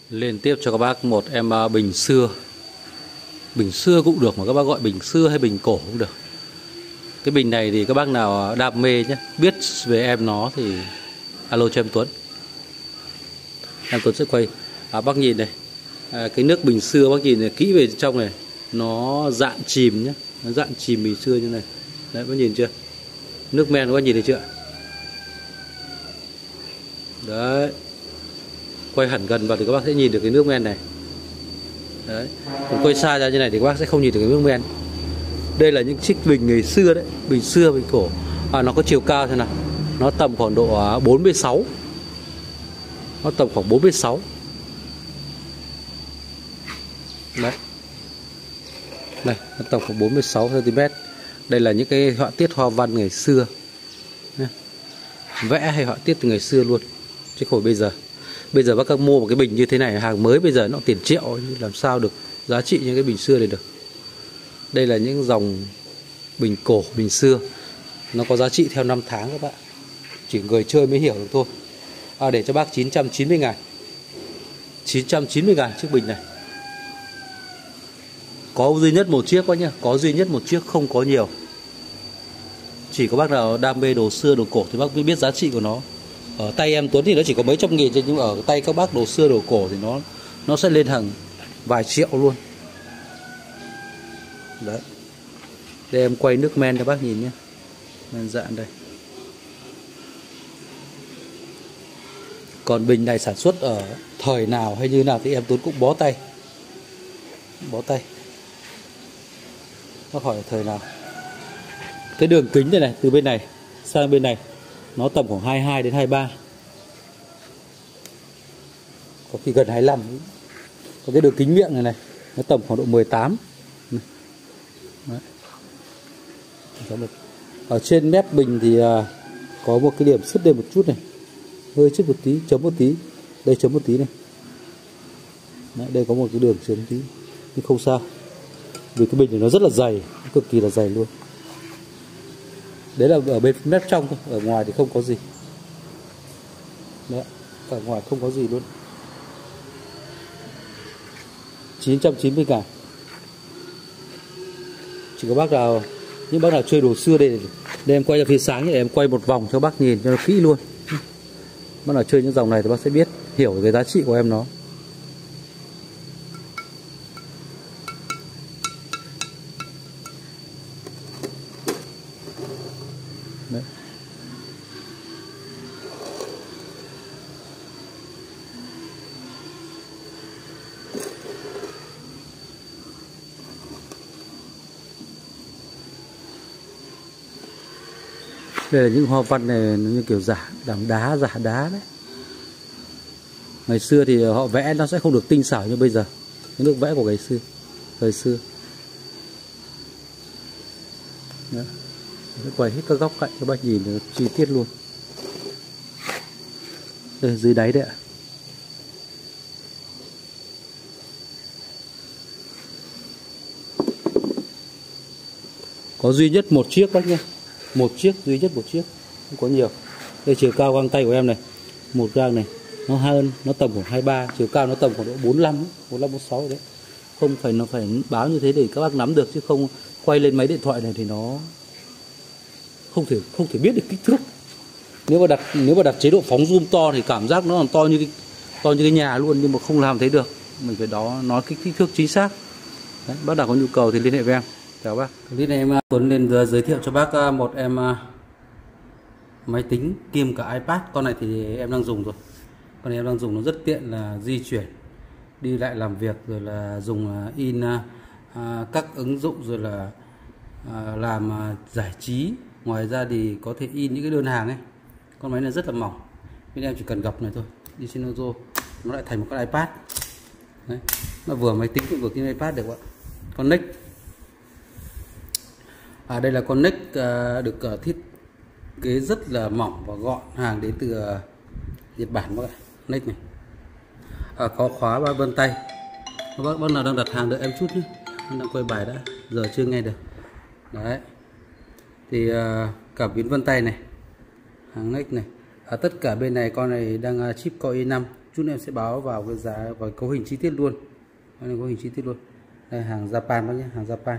Liên tiếp cho các bác một em bình xưa. Bình xưa cũng được, mà các bác gọi bình xưa hay bình cổ cũng được. Cái bình này thì các bác nào đam mê nhé, biết về em nó thì alo cho em Tuấn. Em Tuấn sẽ quay. Bác nhìn này, cái nước bình xưa bác nhìn này, kỹ về trong này, nó dạn chìm nhé, nó dạn chìm bình xưa như này. Đấy, bác nhìn chưa? Nước men các bác nhìn thấy chưa? Đấy, quay hẳn gần vào thì các bác sẽ nhìn được cái nước men này. Đấy, còn quay xa ra như này thì các bác sẽ không nhìn được cái nước men. Đây là những chiếc bình ngày xưa đấy, bình xưa, bình cổ. Nó có chiều cao thế nào? Nó tầm khoảng độ 46. Nó tầm khoảng 46. Đấy. Đây, nó tầm khoảng 46 cm. Đây là những cái họa tiết hoa văn ngày xưa. Vẽ hay họa tiết từ ngày xưa luôn, chứ không phải bây giờ. Bây giờ bác các mua một cái bình như thế này, hàng mới bây giờ nó tiền triệu, làm sao được giá trị những cái bình xưa này được. Đây là những dòng bình cổ, bình xưa. Nó có giá trị theo năm tháng các bạn. Chỉ người chơi mới hiểu được thôi. Để cho bác 990.000. 990.000 chiếc bình này. Có duy nhất một chiếc quá nhá. Có duy nhất một chiếc, không có nhiều. Chỉ có bác nào đam mê đồ xưa, đồ cổ thì bác mới biết giá trị của nó. Ở tay em Tuấn thì nó chỉ có mấy trăm nghìn, nhưng ở tay các bác đồ xưa, đồ cổ thì nó sẽ lên hàng vài triệu luôn. Đấy. Đây em quay nước men cho bác nhìn nhé. Men dạn đây. Còn bình này sản xuất ở thời nào hay như nào thì em Tuấn cũng bó tay. Bó tay. Bác hỏi thời nào. Cái đường kính này này, từ bên này sang bên này nó tầm khoảng 22 đến 23. Có khi gần 25. Còn cái đường kính miệng này này, nó tầm khoảng độ 18. Đấy. Ở trên mép bình thì có một cái điểm sứt lên một chút này, hơi sứt một tí, chấm một tí. Đây chấm một tí này. Đấy, đây có một cái đường chấm tí, nhưng không sao, vì cái bình này nó rất là dày, cực kỳ là dày luôn. Đấy là ở bên mép trong thôi, ở ngoài thì không có gì. Đấy, ở ngoài không có gì luôn. 990.000. Chỉ có bác nào, những bác nào chơi đồ xưa đây em quay ra phía sáng để em quay một vòng cho bác nhìn cho nó kỹ luôn. Bác nào chơi những dòng này thì bác sẽ biết, hiểu cái giá trị của em nó. Đấy. Đây là những hoa văn này như kiểu giả đá, giả đá đấy. Ngày xưa thì họ vẽ nó sẽ không được tinh xảo như bây giờ. Cái nước vẽ của ngày xưa, thời xưa. Đấy. Quay hết các góc cạnh các bác nhìn chi tiết luôn. Đây, dưới đáy đấy ạ. Có duy nhất một chiếc bác nhé. Một chiếc, duy nhất một chiếc, không có nhiều. Đây chiều cao găng tay của em này, một gang này nó hơn, nó tầm khoảng 23, chiều cao nó tầm khoảng độ 45, 46 đấy. Không phải nó phải báo như thế để các bác nắm được, chứ không quay lên máy điện thoại này thì nó không thể biết được kích thước. Nếu mà đặt chế độ phóng zoom to thì cảm giác nó còn to như cái nhà luôn, nhưng mà không làm thế được. Mình phải nói cái kích thước chính xác. Đấy, bác nào có nhu cầu thì liên hệ với em. Chào bác. Clip này em Tuấn lên giới thiệu cho bác một em máy tính kiêm cả iPad. Con này thì em đang dùng rồi. Con này em đang dùng nó rất tiện, là di chuyển, đi lại làm việc, rồi là dùng in các ứng dụng, rồi là làm giải trí. Ngoài ra thì có thể in những cái đơn hàng ấy. Con máy này rất là mỏng, nên em chỉ cần gập này thôi, đi trên ô tô nó lại thành một cái iPad. Đấy, nó vừa máy tính vừa cái iPad được ạ. Con NEC. Đây là con NEC được thiết kế rất là mỏng và gọn, hàng đến từ Nhật Bản các bạn. NEC này có khóa 3 vân tay. Các bác nào đang đặt hàng đợi em chút nhé, em đang quay bài đã, giờ chưa nghe được. Đấy, thì cảm biến vân tay này, hàng NEC này. Tất cả bên này con này đang chip Core i5 chút nữa em sẽ báo vào cái giá và cấu hình chi tiết luôn. Đây cấu hình chi tiết luôn. Đây hàng Japan bác nhé, hàng Japan.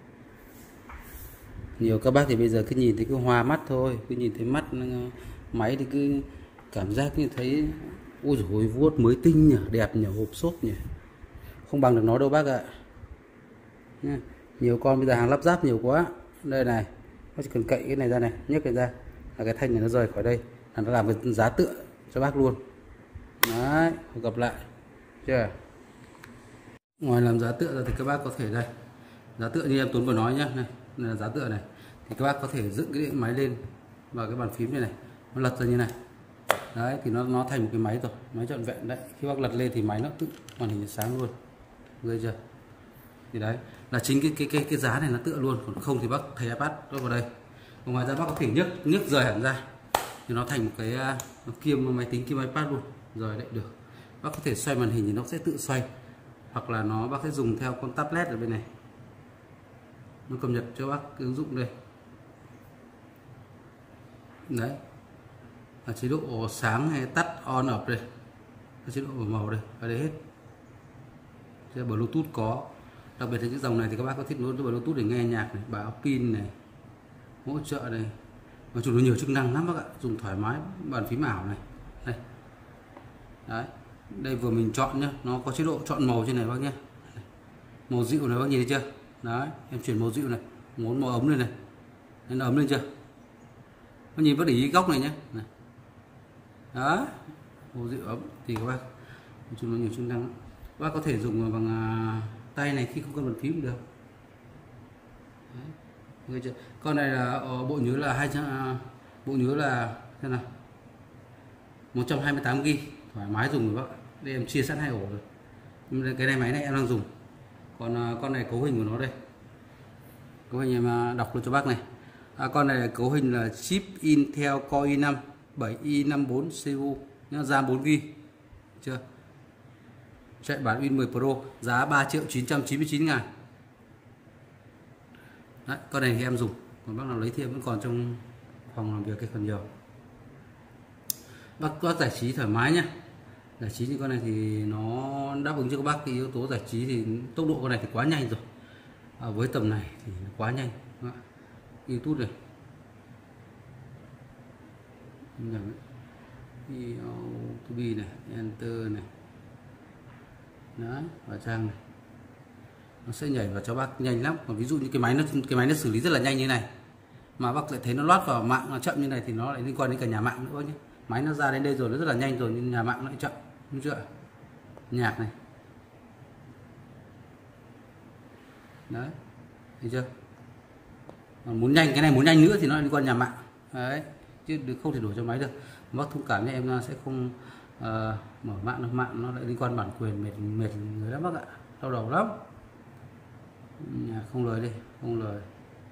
Nhiều các bác thì bây giờ cứ nhìn thấy cứ hoa mắt thôi, cứ nhìn thấy mắt máy thì cứ cảm giác như thấy ôi dồi ôi, vuốt mới tinh nhỉ, đẹp nhỉ, hộp xốp nhỉ, không bằng được nó đâu bác ạ. Nhiều con bây giờ hàng lắp ráp nhiều quá. Đây này, bác chỉ cần cậy cái này ra này, nhấc cái ra là cái thanh này nó rời khỏi đây, là nó làm cái giá tựa cho bác luôn. Đấy, gặp lại chưa. Ngoài làm giá tựa ra thì các bác có thể đây, giá tựa như em Tuấn vừa nói nhá, này là giá tựa này, thì các bác có thể dựng cái máy lên vào cái bàn phím này này, nó lật ra như này. Đấy thì nó thành một cái máy rồi, máy trọn vẹn đấy. Khi bác lật lên thì máy nó tự màn hình sáng luôn, ghê chưa. Thì đấy là chính cái giá này nó tựa luôn, còn không thì bác thay iPad nó vào đây. Còn ngoài ra bác có thể nhấc rời hẳn ra thì nó thành một cái kiêm máy tính, kiêm iPad luôn, rời lại được. Bác có thể xoay màn hình thì nó sẽ tự xoay, hoặc là bác sẽ dùng theo con tablet ở bên này, nó cập nhật cho bác cái ứng dụng đây. Đấy là chế độ sáng hay tắt, on off đây, cái chế độ màu đây, ở đây hết. Bluetooth có, đặc biệt là những dòng này thì các bác có thiết nối với Bluetooth để nghe nhạc này, báo pin này, hỗ trợ này, nói chung là nhiều chức năng lắm bác ạ, dùng thoải mái. Bàn phím ảo này, đây, đấy, đây vừa mình chọn nhá, nó có chế độ chọn màu trên này bác nhé, màu dịu này bác nhìn thấy chưa. Đấy em chuyển màu dịu này, muốn màu ấm lên này, nên nó ấm lên chưa. Nó nhìn bác để ý góc này nhé, này. Đó, màu dịu ấm thì các bác nói chung là nhiều chức năng. Các bác có thể dùng bằng tay này khi không cần bàn phím cũng được. Đấy. Con này là bộ nhớ là 200, bộ nhớ là thế nào 128 GB, thoải mái dùng rồi bác. Đây em chia sẵn 2 ổ rồi. Cái này máy này em đang dùng. Còn con này cấu hình của nó đây, cấu hình em đọc luôn cho bác này. Con này là cấu hình là chip Intel Core i5 7i54 CPU, RAM 4GB chưa. Chạy bản Win 10 Pro, giá 3.999.000. Đấy, con này thì em dùng, còn bác nào lấy thì em vẫn còn trong phòng làm việc cái phần nhiều. Bác giải trí thoải mái nhá. Giải trí như con này thì nó đáp ứng cho các bác cái yếu tố giải trí, thì tốc độ con này thì quá nhanh rồi. Với tầm này thì quá nhanh. YouTube này, YouTube này, Enter này, đấy, vào trang này, nó sẽ nhảy vào cho bác nhanh lắm. Còn ví dụ như cái máy nó xử lý rất là nhanh như này, mà bác lại thấy nó loát vào mạng nó chậm như này thì nó lại liên quan đến cả nhà mạng nữa nhé. Máy nó ra đến đây rồi nó rất là nhanh rồi, nhưng nhà mạng lại chậm, đúng chưa. Nhạc này, đấy, thấy chưa. Còn muốn nhanh, cái này muốn nhanh nữa thì nó liên quan nhà mạng đấy, chứ không thể đổ cho máy được. Bác thông cảm nhé, em sẽ không mở mạng được, mạng nó lại liên quan bản quyền, mệt người lắm bác ạ, đau đầu lắm. Nhà không lời đi, không lời.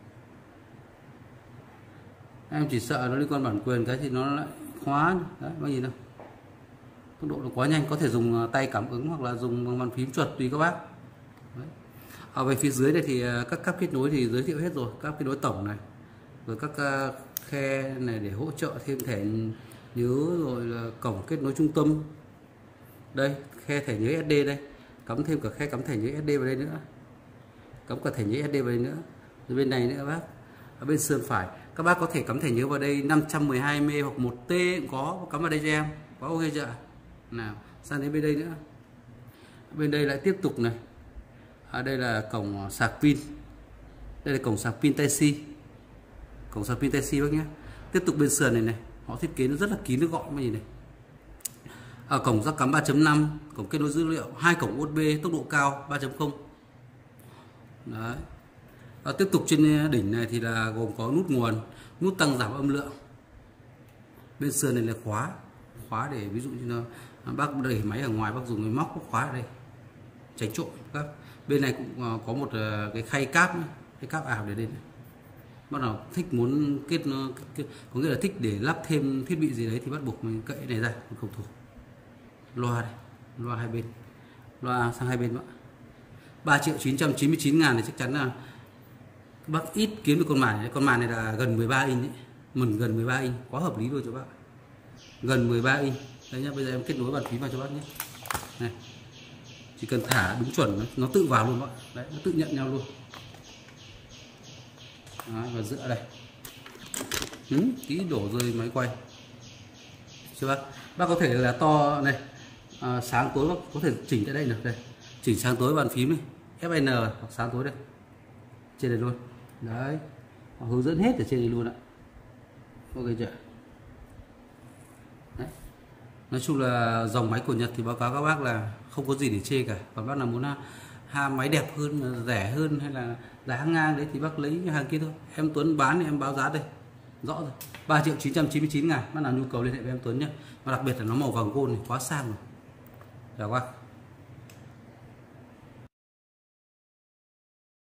Em chỉ sợ nó liên quan bản quyền cái thì nó lại khóa đấy, bác nhìn đâu. Tốc độ nó quá nhanh, có thể dùng tay cảm ứng hoặc là dùng bằng bàn phím chuột tùy các bác. Đấy. Ở về phía dưới này thì các cáp kết nối thì giới thiệu hết rồi, các kết nối tổng này, rồi các khe này để hỗ trợ thêm thẻ nhớ, rồi là cổng kết nối trung tâm. Đây, khe thẻ nhớ SD đây, cắm thêm cả khe cắm thẻ nhớ SD vào đây nữa, cắm cả thẻ nhớ SD vào đây nữa. Rồi bên này nữa bác, ở bên sườn phải các bác có thể cắm thẻ nhớ vào đây 512M hoặc 1T cũng có, cắm vào đây cho em, có ok chưa. Nào sang đến bên đây nữa, bên đây lại tiếp tục này, đây là cổng sạc pin, đây là cổng sạc pin Type-C, cổng sạc pin Type-C bác nhé. Tiếp tục bên sườn này này, họ thiết kế nó rất là kín, nó gọn cái gì này. Cổng jack cắm 3.5, cổng kết nối dữ liệu, 2 cổng USB tốc độ cao 3.0. Đấy. Tiếp tục trên đỉnh này thì là gồm có nút nguồn, nút tăng giảm âm lượng. Bên sườn này là khóa để ví dụ như là bác để máy ở ngoài, bác dùng cái móc khóa ở đây tránh trộm các. Bên này cũng có một cái khay cáp nữa, cái cáp ảo để đây này. Bác nào thích muốn có nghĩa là thích để lắp thêm thiết bị gì đấy thì bắt buộc mình cậy này ra, không thuộc. Loa này, loa hai bên, loa sang hai bên nữa. 3.999.000 thì chắc chắn là bác ít kiếm được con màn này. Con màn này là gần 13 inch đấy, gần 13 inch, quá hợp lý luôn cho bác. Gần 13 inch, Đây nhá, bây giờ em kết nối bàn phím vào cho bác nhé. Này, chỉ cần thả đúng chuẩn nó tự vào luôn bác. Đấy, nó tự nhận nhau luôn. Đấy, và dựa đây. Tí đổ rơi máy quay. Chưa bác? Bác có thể là to này, sáng tối bác có thể chỉnh tại đây được đây. Chỉnh sáng tối bàn phím này, FN hoặc sáng tối đây. Trên đây luôn. Đấy. Họ hướng dẫn hết ở trên đây luôn ạ. Ok chưa? Đấy. Nói chung là dòng máy của Nhật thì báo cáo các bác là không có gì để chê cả. Còn bác nào muốn máy đẹp hơn, rẻ hơn hay là giá ngang đấy thì bác lấy cái hàng kia thôi. Em Tuấn bán thì em báo giá đây. Rõ rồi. 3.999.000. Bác nào nhu cầu liên hệ với em Tuấn nhé. Và đặc biệt là nó màu vàng gold này quá sang rồi. Chào các bác.